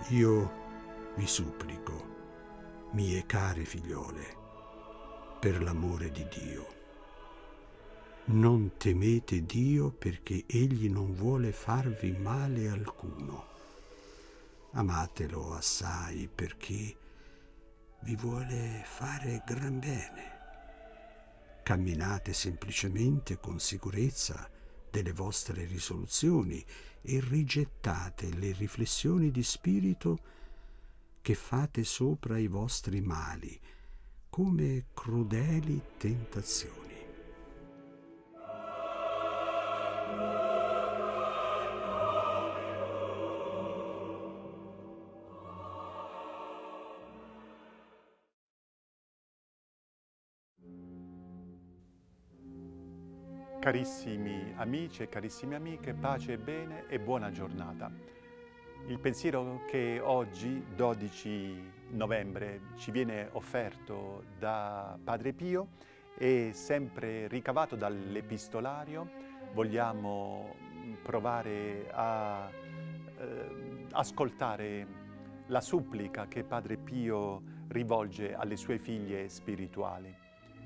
Io vi supplico, mie care figliole, per l'amore di Dio. Non temete Dio perché Egli non vuole farvi male alcuno. Amatelo assai perché vi vuole fare gran bene. Camminate semplicemente con sicurezza delle vostre risoluzioni e rigettate le riflessioni di spirito che fate sopra i vostri mali come crudeli tentazioni. Carissimi amici e carissime amiche, pace e bene e buona giornata. Il pensiero che oggi, 12 novembre, ci viene offerto da Padre Pio è sempre ricavato dall'epistolario. Vogliamo provare a ascoltare la supplica che Padre Pio rivolge alle sue figlie spirituali.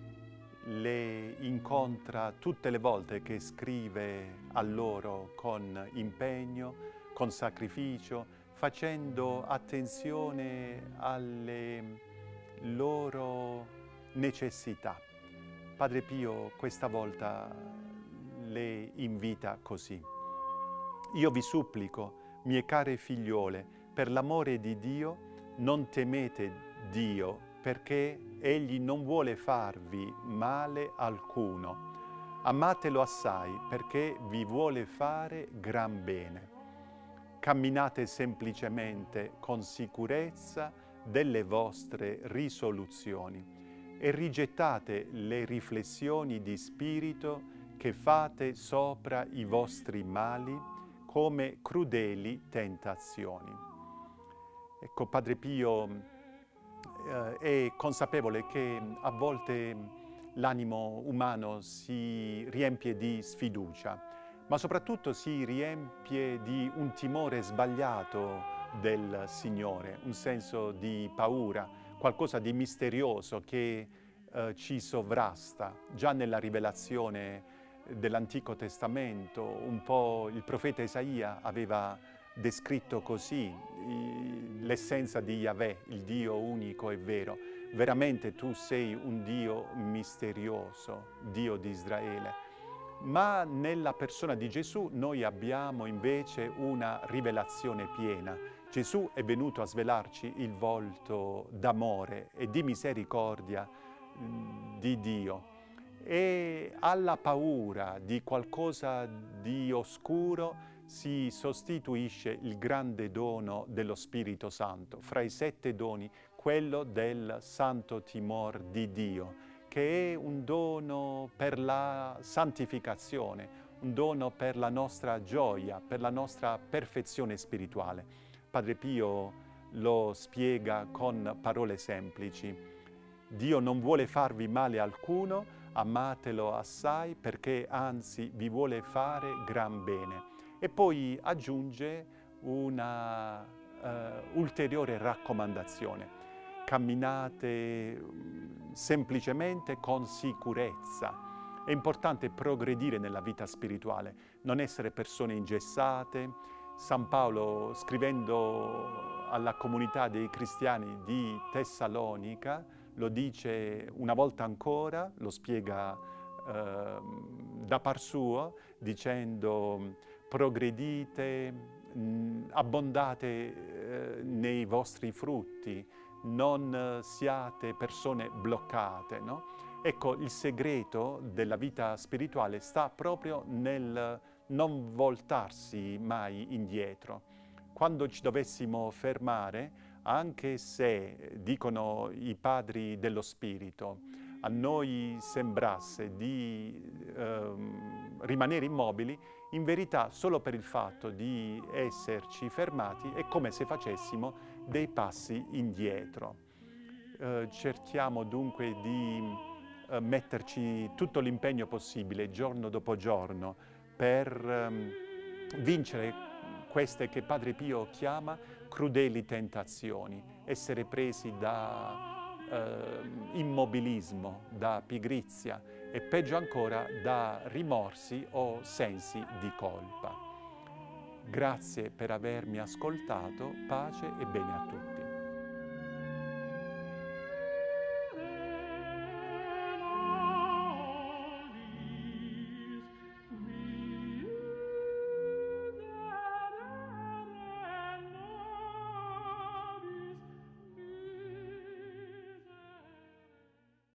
Le incontra tutte le volte che scrive a loro con impegno, con sacrificio, facendo attenzione alle loro necessità. Padre Pio questa volta le invita così. Io vi supplico, mie care figliole, per l'amore di Dio, non temete Dio, perché Egli non vuole farvi male alcuno. Amatelo assai, perché vi vuole fare gran bene. Camminate semplicemente con sicurezza delle vostre risoluzioni e rigettate le riflessioni di spirito che fate sopra i vostri mali come crudeli tentazioni. Ecco, Padre Pio è consapevole che a volte l'animo umano si riempie di sfiducia, ma soprattutto si riempie di un timore sbagliato del Signore, un senso di paura, qualcosa di misterioso che ci sovrasta. Già nella rivelazione dell'Antico Testamento, un po' il profeta Isaia aveva descritto così l'essenza di Yahweh, il Dio unico e vero. Veramente tu sei un Dio misterioso, Dio di Israele. Ma nella persona di Gesù noi abbiamo invece una rivelazione piena. Gesù è venuto a svelarci il volto d'amore e di misericordia di Dio. E alla paura di qualcosa di oscuro si sostituisce il grande dono dello Spirito Santo. Fra i 7 doni, quello del santo timor di Dio, che è un dono per la santificazione, un dono per la nostra gioia, per la nostra perfezione spirituale. Padre Pio lo spiega con parole semplici. Dio non vuole farvi male alcuno, amatelo assai perché anzi vi vuole fare gran bene. E poi aggiunge una ulteriore raccomandazione. Camminate semplicemente con sicurezza. È importante progredire nella vita spirituale, non essere persone ingessate. San Paolo, scrivendo alla comunità dei cristiani di Tessalonica, lo dice una volta ancora, lo spiega da par suo, dicendo progredite, abbondate nei vostri frutti, non siate persone bloccate, no? Ecco, il segreto della vita spirituale sta proprio nel non voltarsi mai indietro. Quando ci dovessimo fermare, anche se, dicono i padri dello spirito, a noi sembrasse di rimanere immobili, in verità solo per il fatto di esserci fermati è come se facessimo dei passi indietro. Cerchiamo dunque di metterci tutto l'impegno possibile giorno dopo giorno per vincere queste che Padre Pio chiama crudeli tentazioni, essere presi da immobilismo, da pigrizia e peggio ancora da rimorsi o sensi di colpa. Grazie per avermi ascoltato, pace e bene a tutti.